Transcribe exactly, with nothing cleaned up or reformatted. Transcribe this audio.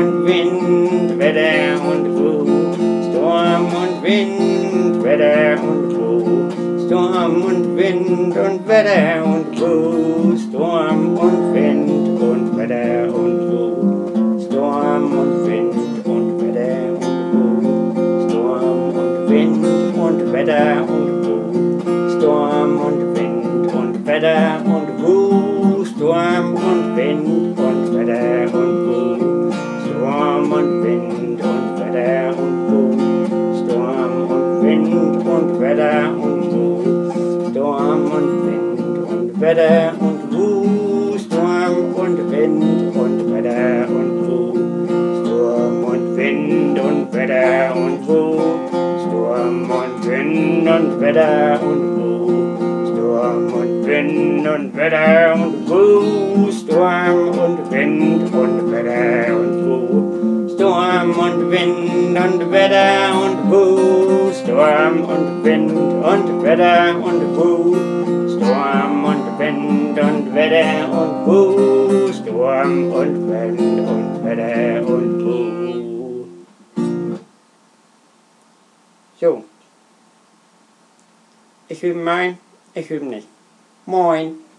und Wind, Wetter und Wu. Sturm und Wind, Wetter und Wu. Sturm und Wind und Wetter und Wu. Sturm und Wind und Wetter und Wu. Sturm und Wind und Wetter und Wu. Sturm und Wind und Wetter und Wu. Sturm und Wind und Wetter und Wu. Sturm und Wind und Wetter und Wu. Sturm und Wind und Wetter und Wu. Sturm und Wind und Wetter und Wu. Sturm und Wind und Wetter und Wu. Sturm und Wind und Wetter und Wu. Sturm und Wind und Wetter und Wu. Sturm und Wind und Wetter und Wu. Sturm und Wind und Wetter und Wu. Sturm und Wind und Wetter und Wu. Sturm und Wind und Wetter und Wu. Sturm und Wind und Wetter und Wu. Sturm und Wind und Wetter und Wu. Sturm und Wind und Wetter und Wu. So. Ich übe mein, ich übe nicht. Moin.